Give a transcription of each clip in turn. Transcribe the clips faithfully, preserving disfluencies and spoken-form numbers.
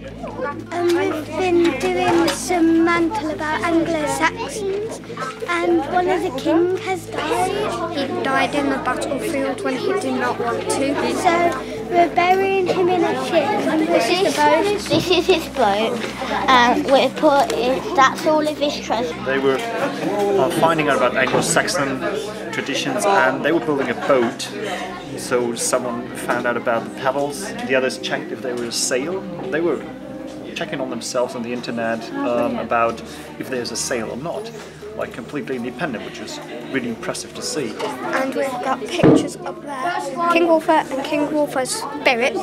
Um, we've been doing some Mantle about Anglo Saxons, and one of the kings has died. He died in the battlefield when he did not want to. So we're burying him in a ship. And this is the boat. This is his boat. Um, we put it, that's all of his treasure. They were uh, finding out about Anglo-Saxon traditions, and they were building a boat. So someone found out about the paddles. The others checked if they were a sail. They were checking on themselves on the internet um, about if there's a sail or not, like completely independent, which was really impressive to see. And we've got pictures up there. King Wolfer and King Wolfer's spirit.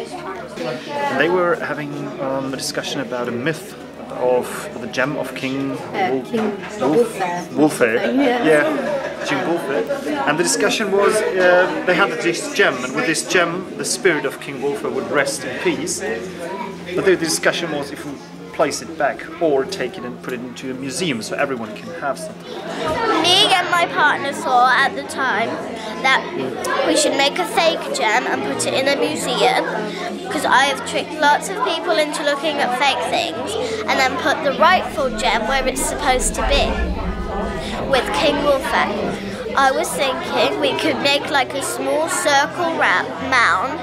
And they were having um, a discussion about a myth of the gem of King Uh, King Wolf, Wolfer. Yeah. yeah, King Wolfer. And the discussion was uh, they had this gem, and with this gem, the spirit of King Wolfer would rest in peace. But the discussion was if we place it back or take it and put it into a museum so everyone can have something. Me and my partner saw at the time that we should make a fake gem and put it in a museum, because I have tricked lots of people into looking at fake things, and then put the rightful gem where it's supposed to be, with King Wolfer. I was thinking we could make like a small circle mound,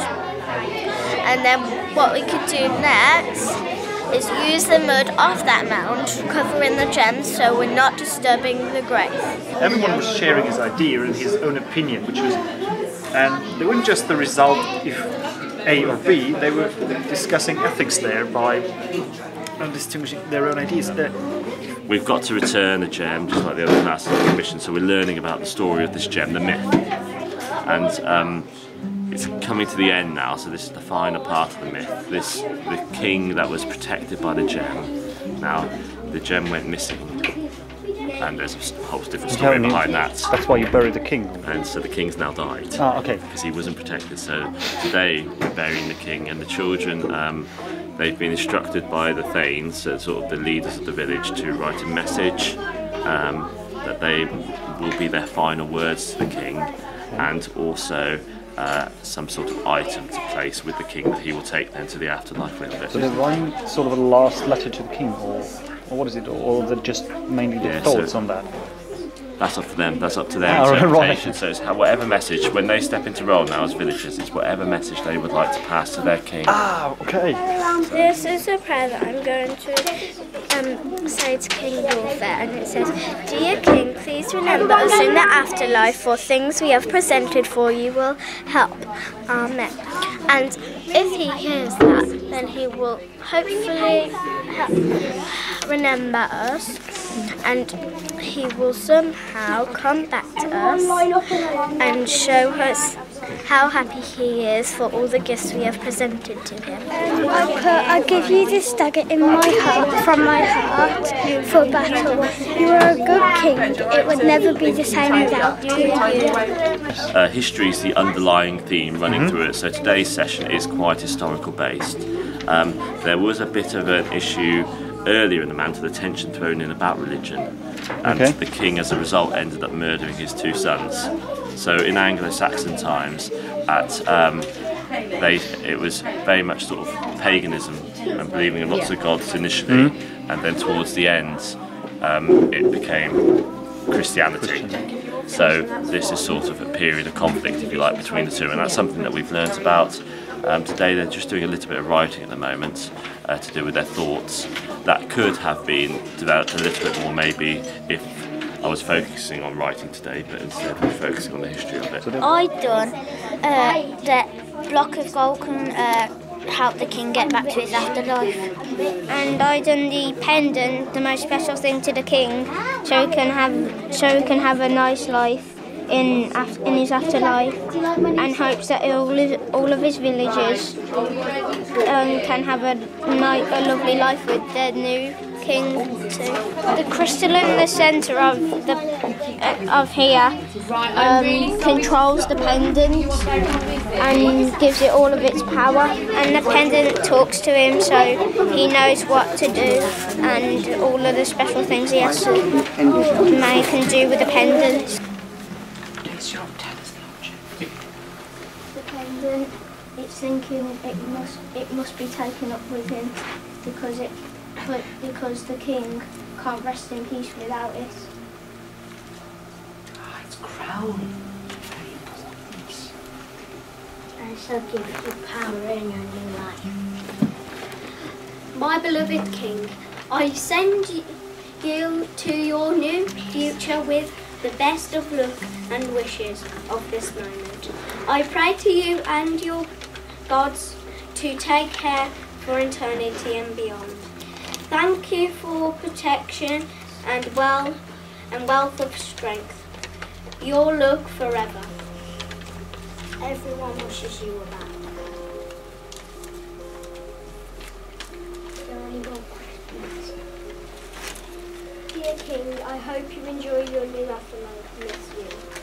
and then what we could do next is use the mud off that mound, covering the gems so we're not disturbing the grave. Everyone was sharing his idea and his own opinion, which was, and they weren't just the result if A or B, they were discussing ethics there by distinguishing their own ideas. We've got to return the gem, just like the other classes of the mission, so we're learning about the story of this gem, the myth. And um, it's coming to the end now, so this is the final part of the myth. This, the king that was protected by the gem, now the gem went missing, and there's a whole different story behind that. That's why you buried the king. And so the king's now died. Ah, okay. Because he wasn't protected. So today we're burying the king, and the children, um, they've been instructed by the thanes, so sort of the leaders of the village, to write a message um, that they will be their final words to the king, and also Uh, some sort of item to place with the king that he will take then to the afterlife with it. So they're writing sort of a last letter to the king, or, or what is it, or they're just mainly their Yeah, thoughts so on that? That's up to them, that's up to their Oh, interpretation. right. So it's how, whatever message, when they step into role now as villagers, it's whatever message they would like to pass to their king. Ah, okay. This is a prayer that I'm going to um, say to King Wolfer, and it says, "Dear King, please remember us in the afterlife, for things we have presented for you will help. Amen." And if he hears that, then he will hopefully help remember us, and he will somehow come back to us and show us how happy he is for all the gifts we have presented to him. I'll, put, I'll give you this dagger in my heart, from my heart, for battle. You are a good king. It would never be the same without you. Uh, history is the underlying theme running mm-hmm. through it, so today's session is quite historical based. Um, there was a bit of an issue earlier in the Mantle, the tension thrown in about religion, and okay. the king as a result ended up murdering his two sons. So in Anglo-Saxon times, at um, they it was very much sort of paganism and believing in lots of gods initially, mm-hmm. and then towards the end um, it became Christianity. So this is sort of a period of conflict, if you like, between the two, and that's something that we've learnt about. Um, today they're just doing a little bit of writing at the moment uh, to do with their thoughts. That could have been developed a little bit more maybe if I was focusing on writing today, but instead we're focusing on the history of it. I done uh, that block of gold can uh, help the king get back to his afterlife. And I done the pendant, the most special thing to the king, so he can have so he can have a nice life in in his afterlife, and hopes that all his, all of his villagers um, can have a, a lovely life with their new king too. The crystal in the centre of the uh, of here um, controls the pendant and gives it all of its power, and the pendant talks to him, so he knows what to do and all of the special things he has to make and do with the pendant. The pendant, it's thinking it must it must be taken up with him because it because the king can't rest in peace without it. Ah, it's crown. Very important. And shall give you power in your new life. My beloved king, I send you to your new future with the best of luck and wishes of this moment. I pray to you and your gods to take care for eternity and beyond. Thank you for protection and well and wealth of strength. Your luck forever. Everyone wishes you a bad. Is there any more questions? Dear King, I hope you enjoy your new life and I miss you.